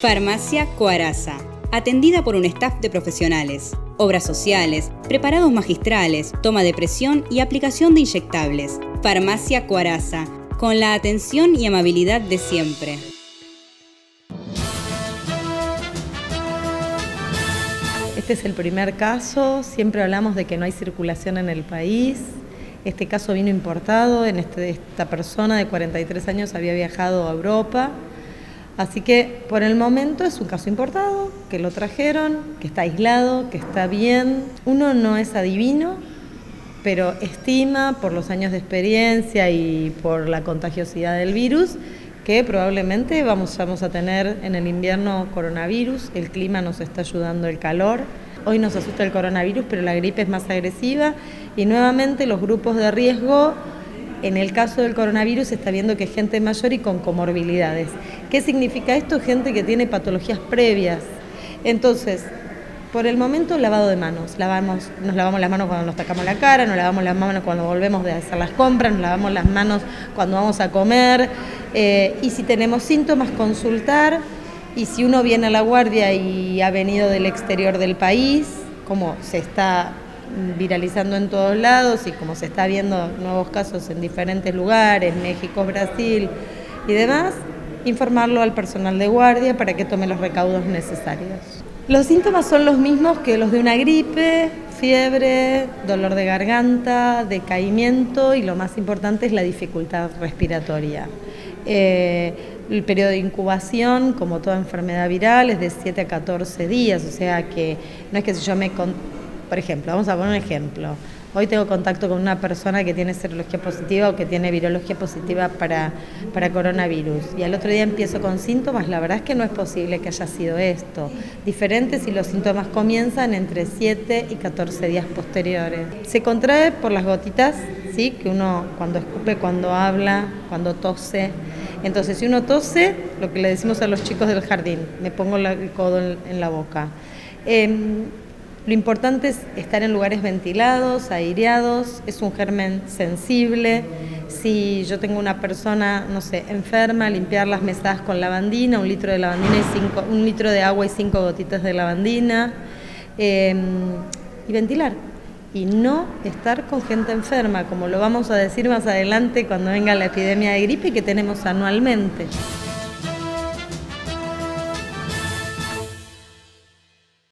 Farmacia Coaraza, atendida por un staff de profesionales, obras sociales, preparados magistrales, toma de presión y aplicación de inyectables. Farmacia Coaraza, con la atención y amabilidad de siempre. Este es el primer caso, siempre hablamos de que no hay circulación en el país. Este caso vino importado, esta persona de 43 años había viajado a Europa. Así que por el momento es un caso importado, que lo trajeron, que está aislado, que está bien. Uno no es adivino, pero estima por los años de experiencia y por la contagiosidad del virus que probablemente vamos a tener en el invierno coronavirus. El clima nos está ayudando, el calor. Hoy nos asusta el coronavirus, pero la gripe es más agresiva y nuevamente los grupos de riesgo. En el caso del coronavirus se está viendo que es gente mayor y con comorbilidades. ¿Qué significa esto? Gente que tiene patologías previas. Entonces, por el momento, lavado de manos. Nos lavamos las manos cuando nos tocamos la cara, nos lavamos las manos cuando volvemos de hacer las compras, nos lavamos las manos cuando vamos a comer. Y si tenemos síntomas, consultar. Y si uno viene a la guardia y ha venido del exterior del país, como se está viralizando en todos lados y como se está viendo nuevos casos en diferentes lugares, México, Brasil y demás, informarlo al personal de guardia para que tome los recaudos necesarios. Los síntomas son los mismos que los de una gripe: fiebre, dolor de garganta, decaimiento y lo más importante es la dificultad respiratoria. El periodo de incubación, como toda enfermedad viral, es de 7 a 14 días, o sea que no es que si yo por ejemplo, vamos a poner un ejemplo. Hoy tengo contacto con una persona que tiene serología positiva o que tiene virología positiva para coronavirus y al otro día empiezo con síntomas. La verdad es que no es posible que haya sido esto. Diferente si los síntomas comienzan entre 7 y 14 días posteriores. Se contrae por las gotitas, ¿sí? Que uno cuando escupe, cuando habla, cuando tose. Entonces, si uno tose, lo que le decimos a los chicos del jardín, me pongo el codo en la boca. Lo importante es estar en lugares ventilados, aireados, es un germen sensible. Si yo tengo una persona, no sé, enferma, limpiar las mesadas con lavandina, 1 litro de lavandina y 1 litro de agua y 5 gotitas de lavandina. Y ventilar. Y no estar con gente enferma, como lo vamos a decir más adelante cuando venga la epidemia de gripe que tenemos anualmente.